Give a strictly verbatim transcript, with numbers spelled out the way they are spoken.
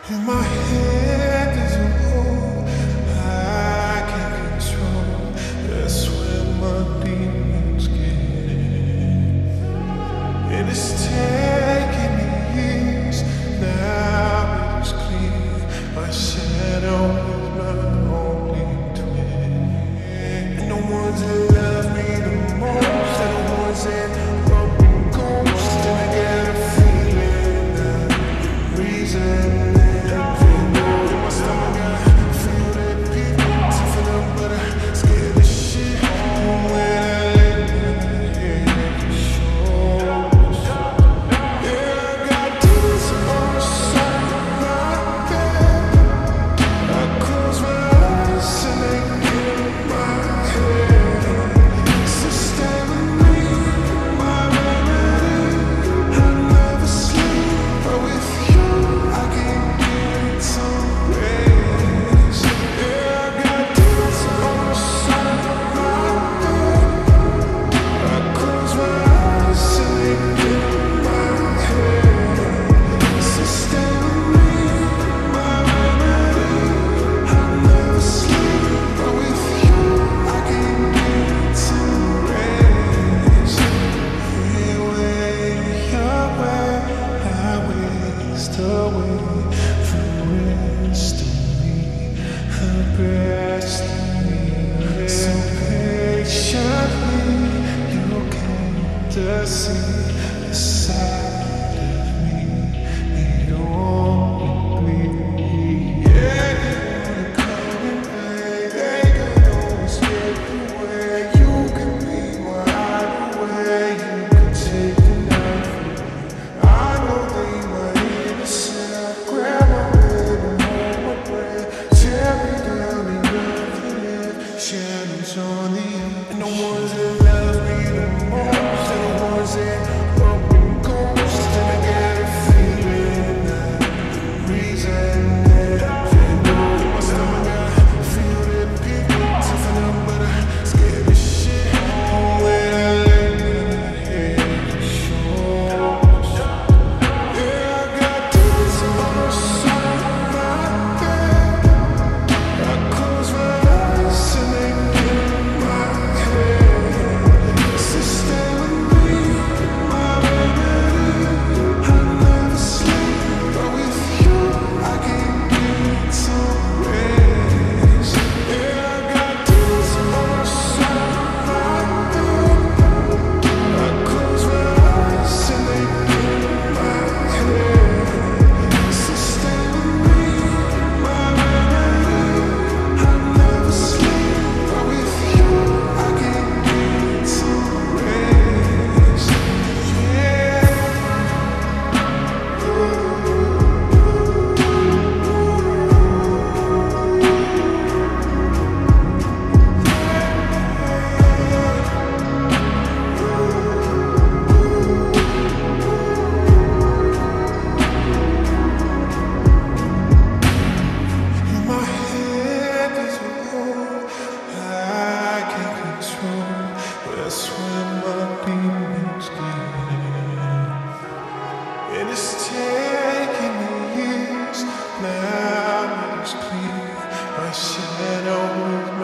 In my head there's a hole I can't control. That's where my demons get in. And it's taking me years. Now it is clear my shadow is my only twin. And the ones that love me the most are the ones that broke me ghost. And I get a feeling that reason. To see the side of me you don't agree. Yeah, you come and play. They can always get away. You can be my hideaway. You can take the night from me. I know they might innocent. Grab my bed and hold my breath. Tear me down and nothing left. Shadows on the earth. And the ones that love me the most. That broken ghost, and I get a feeling that reason that I know in my stomach. I feel that people toughen up, but I scared the shit. When I lay in my head, it shows. Yeah, I got demons on the side of my bed. I close my eyes and they get in my head. It's a stay with me. That's when my demons get in. And it's taking me years. Now it's clear my shadow